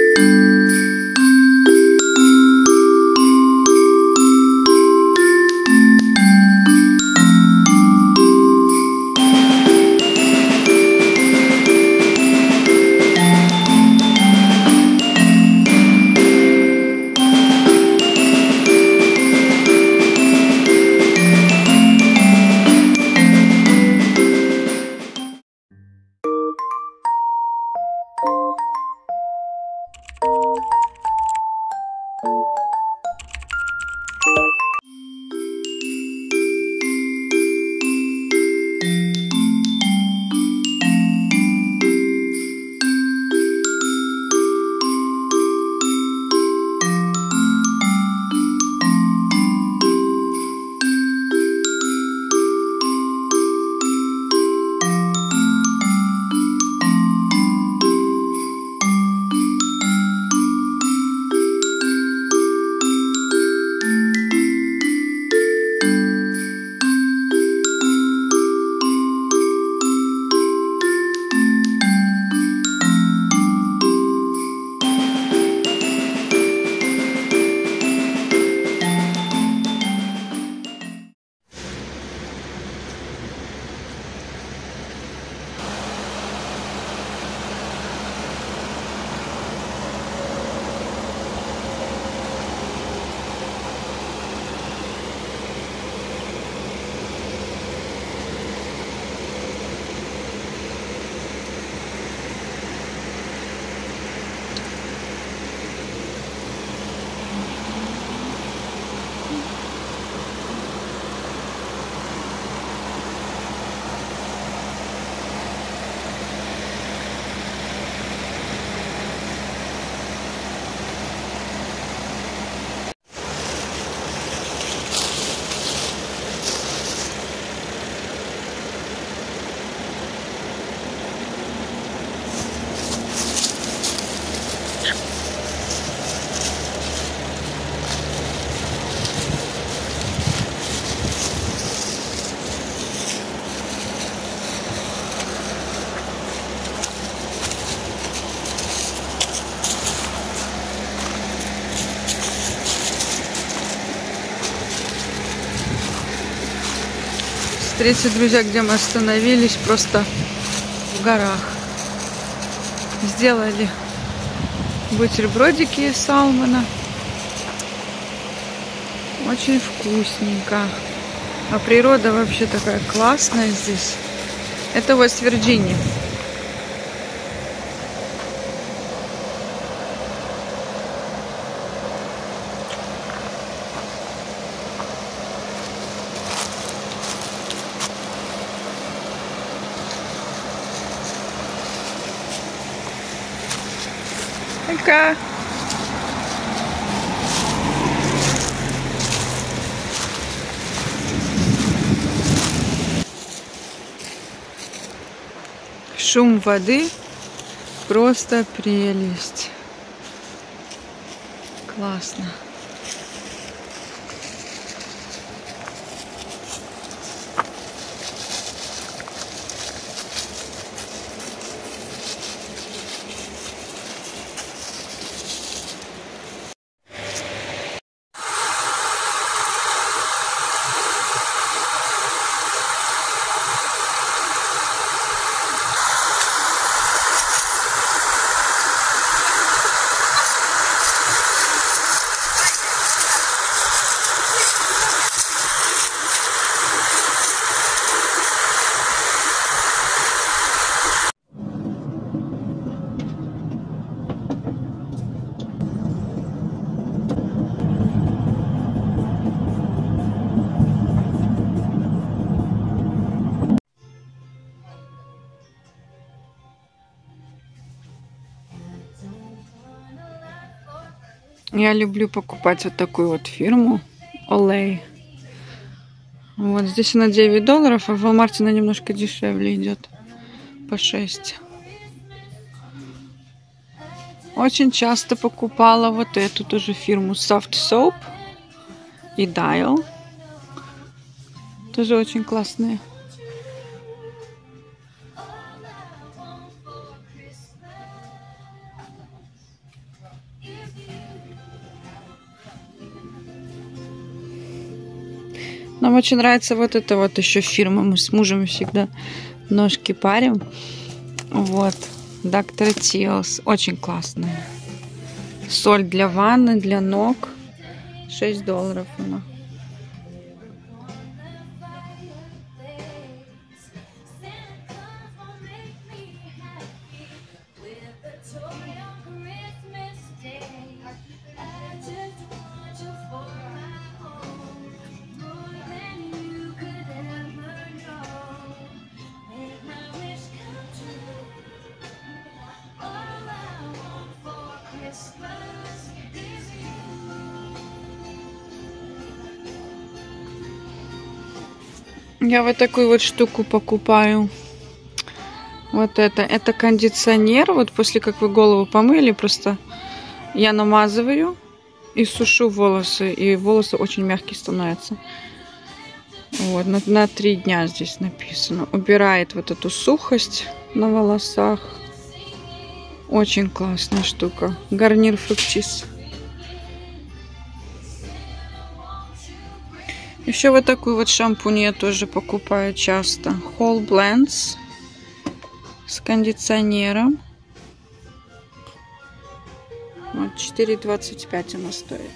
Смотрите, друзья, где мы остановились, просто в горах. Сделали бутербродики из салмона. Очень вкусненько. А природа вообще такая классная здесь. Это Вест-Вирджиния. Пока. Шум воды просто прелесть. Классно. Я люблю покупать вот такую вот фирму Olay. Вот здесь она $9, а в Walmart она немножко дешевле идет. По 6. Очень часто покупала вот эту тоже фирму Soft Soap и Dial. Тоже очень классные. Нам очень нравится вот эта вот еще фирма. Мы с мужем всегда ножки парим. Вот. Доктор Тиос. Очень классная. Соль для ванны, для ног. $6 она. Я вот такую вот штуку покупаю. Вот это. Это кондиционер. Вот после как вы голову помыли, просто я намазываю и сушу волосы. И волосы очень мягкие становятся. Вот. На 3 дня здесь написано. Убирает вот эту сухость на волосах. Очень классная штука. Гарнир фруктис. Еще вот такую вот шампунь я тоже покупаю часто. Whole Blends с кондиционером. Вот $4.25 она стоит.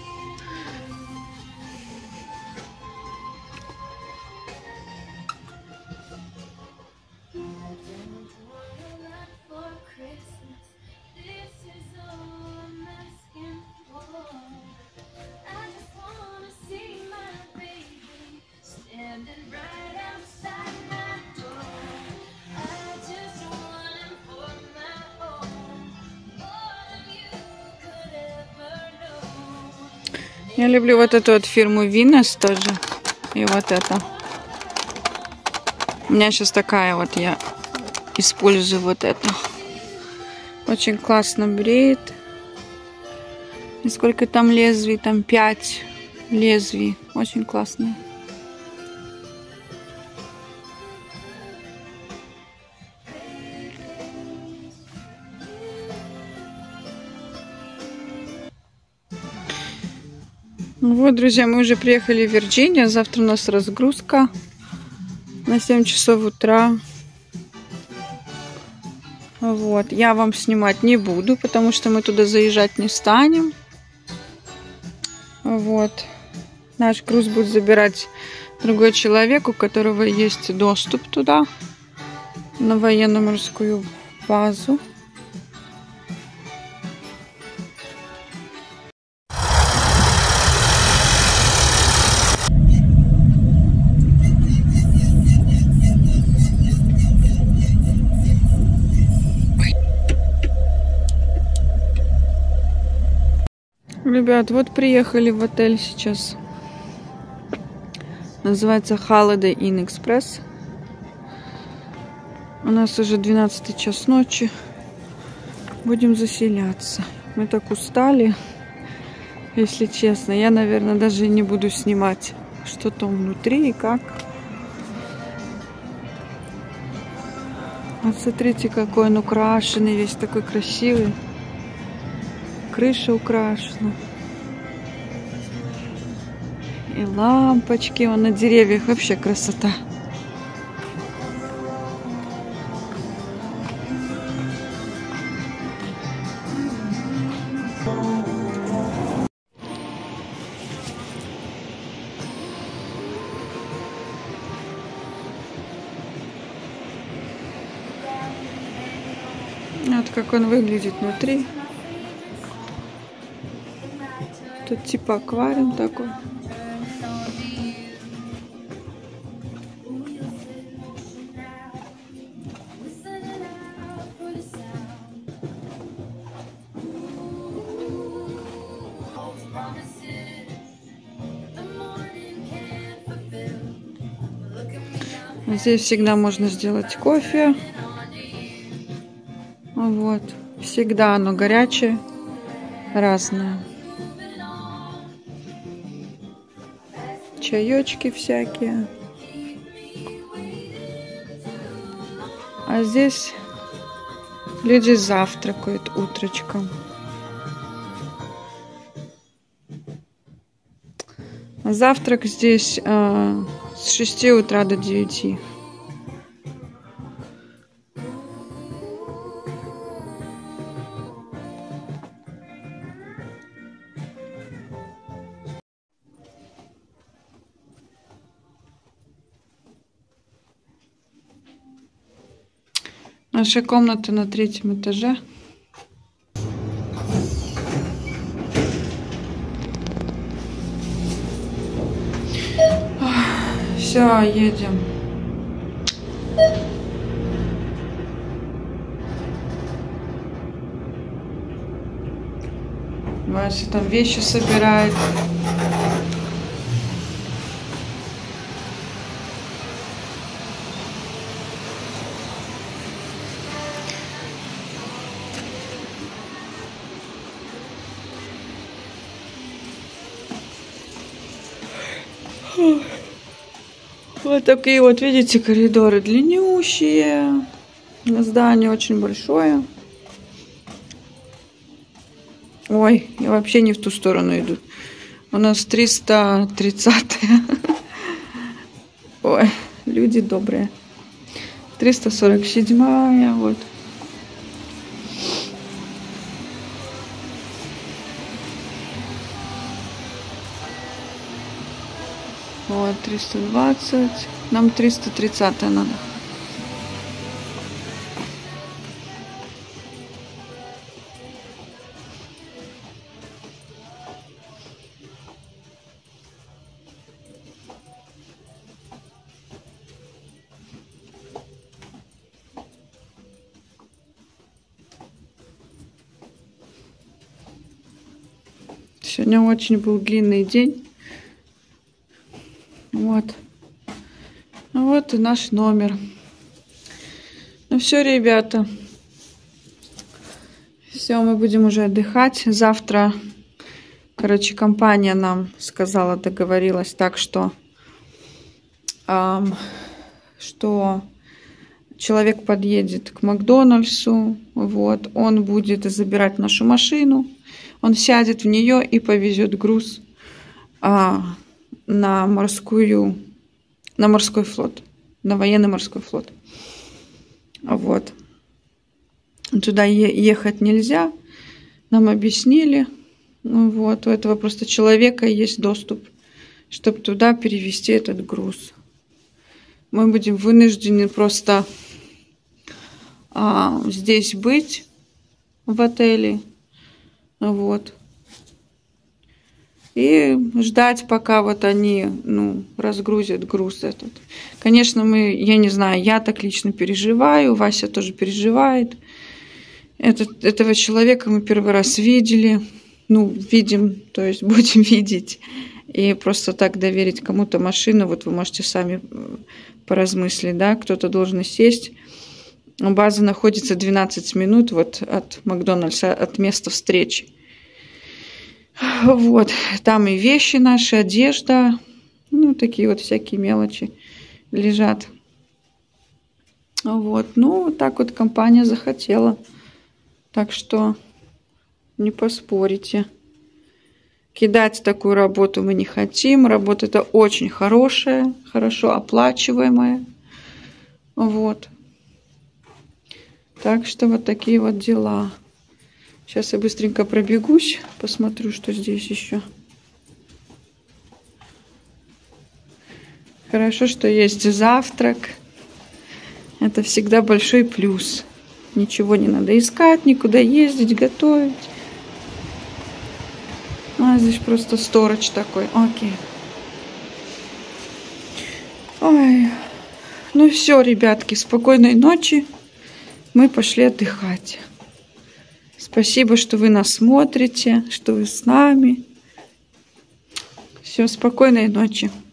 Я люблю вот эту вот фирму Venus тоже. И вот это. У меня сейчас такая вот, я использую вот это. Очень классно бреет. И сколько там лезвий? Там 5 лезвий. Очень классно. Вот, друзья, мы уже приехали в Вирджинию. Завтра у нас разгрузка на 7 часов утра. Вот. Я вам снимать не буду, потому что мы туда заезжать не станем. Вот. Наш груз будет забирать другой человек, у которого есть доступ туда, на военно-морскую базу. Ребят, вот приехали в отель сейчас. Называется Holiday Inn Express. У нас уже 12 час ночи. Будем заселяться. Мы так устали, если честно. Я, наверное, даже не буду снимать, что там внутри и как. Вот смотрите, какой он украшенный, весь такой красивый. Крыша украшена. И лампочки вон на деревьях. Вообще красота. Вот как он выглядит внутри. Тут типа аквариум такой. Здесь всегда можно сделать кофе. Вот. Всегда оно горячее, разное. Чаечки всякие. А здесь люди завтракают утречком. Завтрак здесь с 6 утра до 9. Наша комната на 3-м этаже. Все, едем. Вася там вещи собирает. Вот такие вот, видите, коридоры длиннющие. Здание очень большое. Ой, я вообще не в ту сторону иду. У нас 330-е. Ой, люди добрые. 347-я, вот. Вот, 320. Нам 330 надо. Сегодня очень был длинный день. Вот. Вот и наш номер. Ну все, ребята. Все, мы будем уже отдыхать. Завтра, короче, компания нам сказала, договорилась так, что человек подъедет к Макдональдсу. Вот. Он будет забирать нашу машину. Он сядет в нее и повезет груз на морской флот, на военный морской флот. Вот. Туда ехать нельзя. Нам объяснили. Вот. У этого просто человека есть доступ, чтобы туда перевезти этот груз. Мы будем вынуждены просто здесь быть, в отеле. Вот. И ждать, пока вот они, разгрузят груз этот. Конечно, я не знаю, я так лично переживаю, Вася тоже переживает. Этого человека мы первый раз видели. Видим, то есть будем видеть. И просто так доверить кому-то машину, вот вы можете сами поразмыслить, да, кто-то должен сесть. База находится 12 минут вот от Макдональдса, от места встречи. Вот, там и вещи наши, одежда, такие вот всякие мелочи лежат. Вот, так вот компания захотела. Так что не поспорите. Кидать такую работу мы не хотим. Работа это очень хорошая, хорошо оплачиваемая. Вот. Так что вот такие вот дела. Сейчас я быстренько пробегусь, посмотрю, что здесь еще. Хорошо, что есть завтрак. Это всегда большой плюс. Ничего не надо искать, никуда ездить, готовить. Здесь просто сторож такой. Окей. Ой. Все, ребятки, спокойной ночи. Мы пошли отдыхать. Спасибо, что вы нас смотрите, что вы с нами. Все, спокойной ночи.